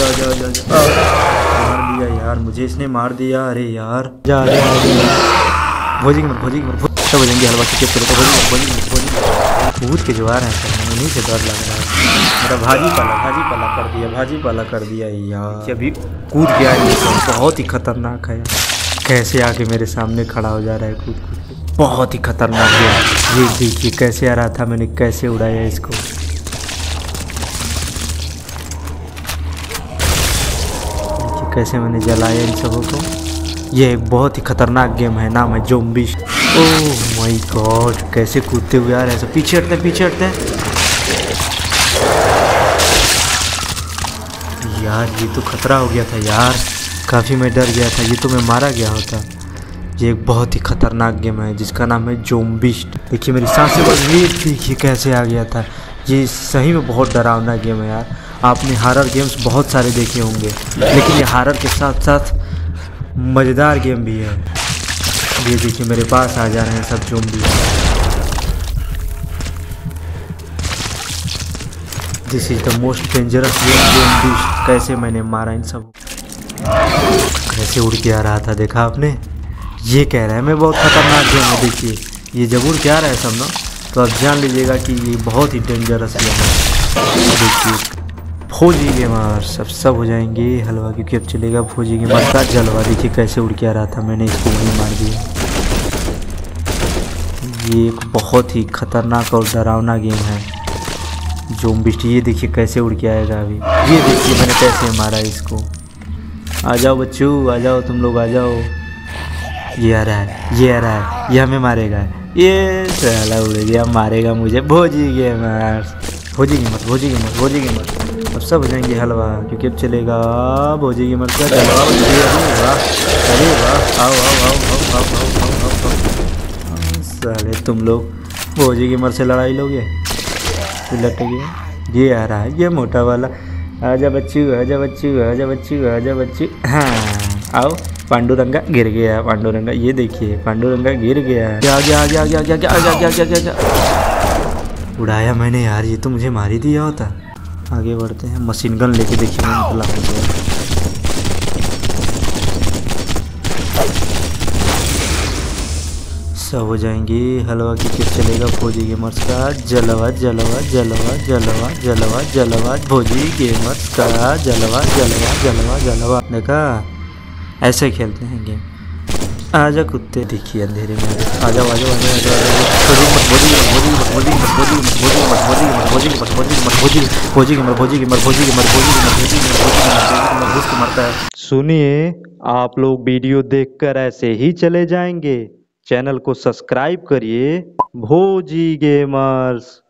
मार दिया यार, मुझे इसने मार दिया। अरे यार जा भोजी मत सब हो जाएंगे। हलवा की चलो तो भूत के जवार हैं सर, उन्हीं से डर लग रहा है। मेरा भाजी पाला कर दिया यार। अभी कूद गया ये सब, बहुत ही खतरनाक है यार। कैसे आके मेरे सामने खड़ा हो जा रहा है कूद कूद, बहुत ही खतरनाक है। ये देखिए कैसे आ रहा था, मैंने कैसे उड़ाया इसको। कैसे मैंने जलाया इन सबों को। ये एक बहुत ही खतरनाक गेम है, नाम है ज़ॉम्बी। ओह माय गॉड, कैसे कूदते हुए आ रहे हैं। पीछे हटते हैं यार। ये तो खतरा हो गया था यार, काफ़ी मैं डर गया था। ये तो मैं मारा गया होता। ये एक बहुत ही खतरनाक गेम है जिसका नाम है ज़ॉम्बी। देखिए मेरी सांसें बढ़ रही, देखिए कैसे आ गया था। ये सही में बहुत डरावना गेम है यार। आपने हॉरर गेम्स बहुत सारे देखे होंगे, लेकिन ये हॉरर के साथ साथ मज़ेदार गेम भी है। ये देखिए मेरे पास आ जा रहे हैं सब zombie. This is the most dangerous game zombie. कैसे मैंने मारा इन सब, कैसे उड़ के आ रहा था देखा आपने। ये कह रहा है मैं बहुत खतरनाक गेम है। देखिए ये जब उड़ के आ रहा है सब ना, तो आप जान लीजिएगा कि ये बहुत ही डेंजरस गेम है। देखिए फौजी गेमर सब हो जाएंगे हलवा, क्योंकि अब चलेगा फौजी गेमर का जलवा। देखिए कैसे उड़ के आ रहा था, मैंने इसको वहीं मार दिया। ये एक बहुत ही खतरनाक और डरावना गेम है ज़ॉम्बी। ये देखिए कैसे उड़ के आएगा अभी। ये देखिए मैंने कैसे मारा इसको। आ जाओ बच्चों, आ जाओ तुम लोग, आ जाओ। ये आ रहा है, ये हमें मारेगा। ये साला उड़ गया, मारेगा मुझे। भोजी गेमर अब सब हो जाएंगे हलवा, क्योंकि अब चलेगा भोजी गेमर का जलवा। अरे वाह, आओ। साले तुम लोग भोजी गेमर से लड़ाई लोगे, लट गया। ये आ रहा है, ये मोटा वाला। आजा बच्चू। हाँ आओ। पांडुरंगा गिर गया, पांडुरंगा। ये देखिए पांडुरंगा गिर गया। क्या उड़ाया मैंने यार, ये तो मुझे मार ही दिया होता। आगे बढ़ते हैं, मशीन गन लेके देखिए मैं निकला हूँ। सब हो जाएंगे हलवा, की फिर चलेगा फौजी गेमर्स का जलवा। फौजी गेमर्स का जलवा। देखा ऐसे खेलते हैं गेम। आजा कुत्ते, देखिए अंधेरे में आ जाओ। सुनिए, आप लोग वीडियो देखकर ऐसे ही चले जाएंगे। चैनल को सब्सक्राइब करिए, भोजी गेमर्स।